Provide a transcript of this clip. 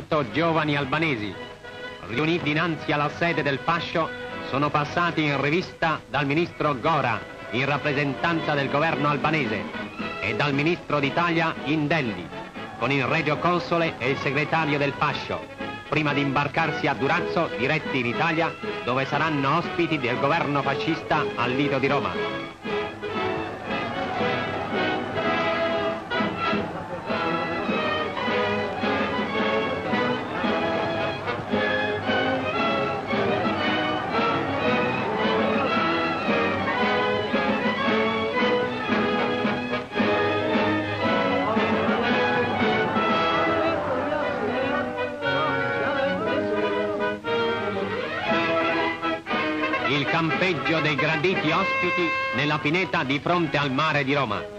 100 giovani albanesi, riuniti dinanzi alla sede del fascio, sono passati in rivista dal ministro Gora, in rappresentanza del governo albanese, e dal ministro d'Italia Indelli, con il regio console e il segretario del fascio, prima di imbarcarsi a Durazzo, diretti in Italia, dove saranno ospiti del governo fascista al Lido di Roma. Il campeggio dei graditi ospiti nella pineta di fronte al mare di Roma.